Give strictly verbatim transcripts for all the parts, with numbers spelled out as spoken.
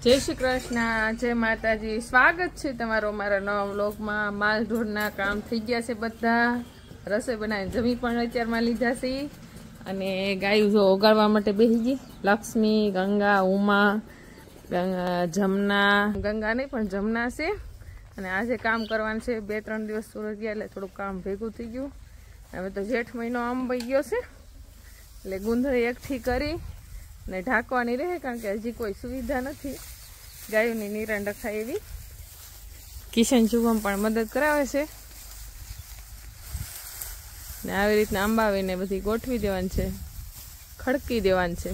જય શ્રી કૃષ્ણ, જય માતાજી। સ્વાગત છે તમારો મારા નવા વ્લોગમાં। માલ ઢોરના કામ થઈ ગયા છે, બધા રસોઈ બનાવીને જમી પણ અત્યારમાં લીધા છે અને ગાયું જો ઓગાળવા માટે બેસી ગઈ। લક્ષ્મી, ગંગા, ઉમા, ગંગા, જમના, ગંગા નહીં પણ જમના છે અને આજે કામ કરવાનું છે। બે ત્રણ દિવસ સુરત ગયા એટલે થોડુંક કામ ભેગું થઈ ગયું। હવે તો જેઠ મહિનો આમ વહી ગયો છે એટલે ગુંદરી એકઠી કરી ને ઢાંકવાની રહે, કારણ કે હજી કોઈ સુવિધા નથી ગાયોની નિરણ રખાય એવી। કિશન શુભમ પણ મદદ કરાવે છે ને આવી રીતના અંબાવીને બધી ગોઠવી દેવાની છે, ખડકી દેવાની છે।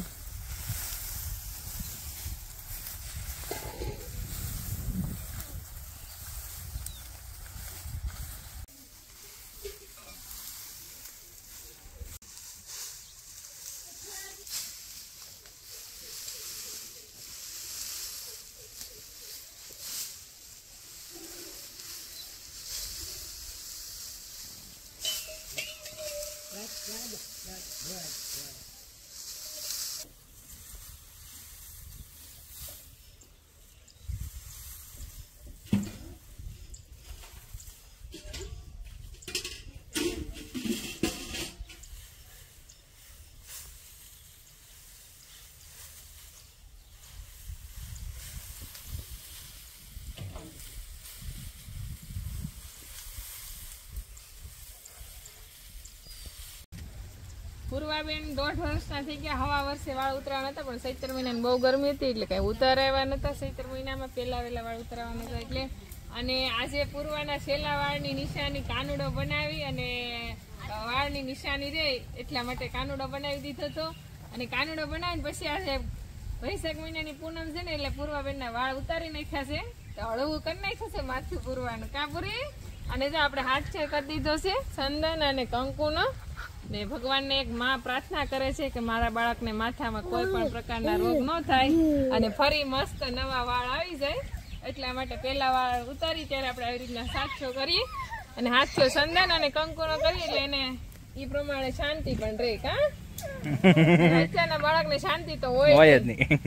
પૂર્વાબેન દોઢ વર્ષના થઈ ગયા। હવા વર્ષે વાળ ઉતરાવાના હતા પણ ચૈત્ર મહિનાની બહુ ગરમી હતી એટલે કઈ ઉતારાવ્યા નતા। ચૈત્ર મહિનામાં પહેલા વહેલા વાળ ઉતરાવાના હતા એટલે અને આજે પૂર્વાના છેલ્લા વાળની નિશાની કાનુડો બનાવી અને વાળની નિશાની રહે એટલા માટે કાનુડો બનાવી દીધો હતો અને કાનુડો બનાવીને પછી આજે વૈશાખ મહિનાની પૂનમ છે ને એટલે પૂર્વાબેનના વાળ ઉતારી નાખ્યા છે, તો હળવું કરી નાખ્યું છે માથું પૂરવાનું કા પૂરી। અને જો આપણે હાથ છેર કરી દીધો છે ચંદન અને કંકુનો ને ભગવાનને એક માં પ્રાર્થના કરે છે કે મારા બાળકને માથામાં કોઈ પણ પ્રકારના રોગ ન થાય અને ફરી મસ્ત નવા વાળ આવી જાય, એટલા માટે પેલા વાળ ઉતારી ત્યારે આપણે આવી રીતના સાતસો કરીએ અને હાથથી ચંદન અને કંકુનો કરીએ એટલે એને એ પ્રમાણે શાંતિ પણ રહે। કા અત્યારના બાળકને શાંતિ તો હોય જ નહીં।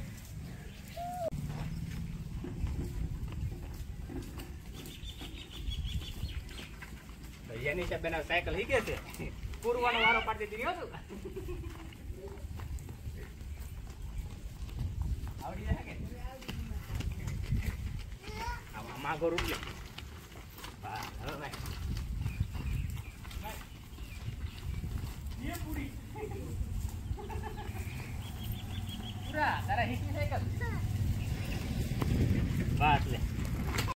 એની સાહેબ બેના સાયકલ હી ગયા છે, પૂર્વાનો વારો પાડી દીધી હતો આવડી જાય કે આ માગો રૂપિયો હા હવે ભાઈ એ પૂરી પૂરા તારા હિકી સાયકલ